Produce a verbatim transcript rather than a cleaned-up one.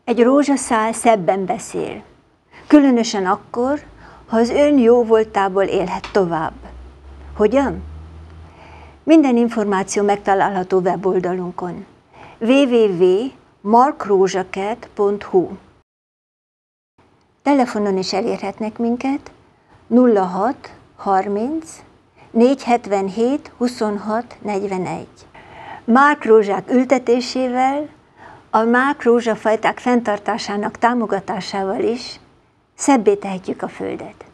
Egy rózsaszál szebben beszél, különösen akkor, ha az ön jó voltából élhet tovább. Hogyan? Minden információ megtalálható weboldalunkon w w w pont markrózsakert pont h u. Telefonon is elérhetnek minket nulla hat harminc négyszázhetvenhét huszonhat negyvenegy. Márkrózsák ültetésével, a márkrózsafajták fenntartásának támogatásával is szebbé tehetjük a Földet.